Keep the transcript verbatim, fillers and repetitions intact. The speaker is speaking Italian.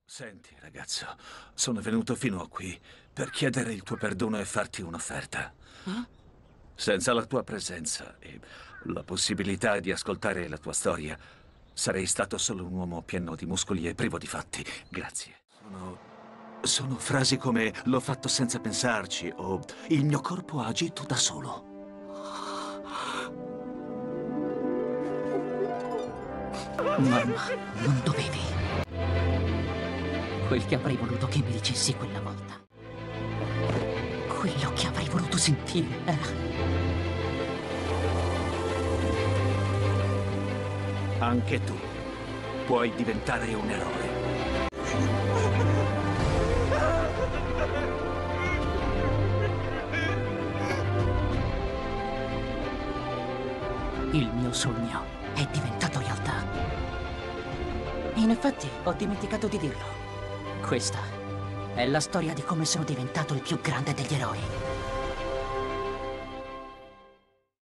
Senti, ragazzo, sono venuto fino a qui per chiedere il tuo perdono e farti un'offerta. Eh? Senza la tua presenza e la possibilità di ascoltare la tua storia, sarei stato solo un uomo pieno di muscoli e privo di fatti. Grazie. Sono, sono frasi come l'ho fatto senza pensarci o il mio corpo ha agito da solo. Mamma, non dovevi. Quel che avrei voluto che mi dicessi quella volta. Quello che avrei voluto sentire era... Anche tu puoi diventare un eroe. Il mio sogno è diventato realtà. In effetti, ho dimenticato di dirlo. Questa è la storia di come sono diventato il più grande degli eroi.